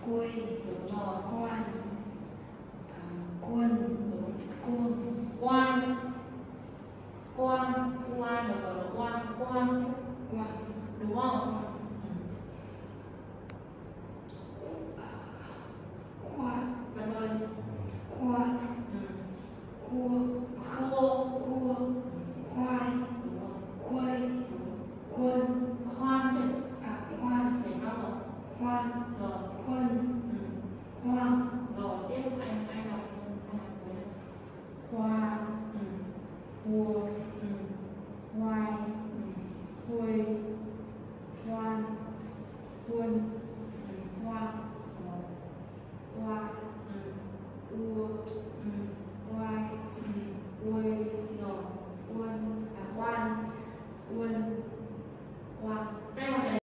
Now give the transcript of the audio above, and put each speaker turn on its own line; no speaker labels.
Quây.
Đúng rồi.
Quan. Quân.
Đúng.
Cuông.
Quan. Quan. Quan được rồi. Quan. Quan.
Quan.
Đúng không?
Khoa.
Bạn ơi.
Khoa. Cua.
Khô.
Cua. Khoai.
Đúng rồi.
Quây. Quân.
Khoan chứ.
Khoan.
Để bao rồi.
Khoan.
Rồi.
Quân. Khoan.
Rồi tiếp anh đọc với
Khoa. Cua. Khoai. Khuây. Khoan. Quân.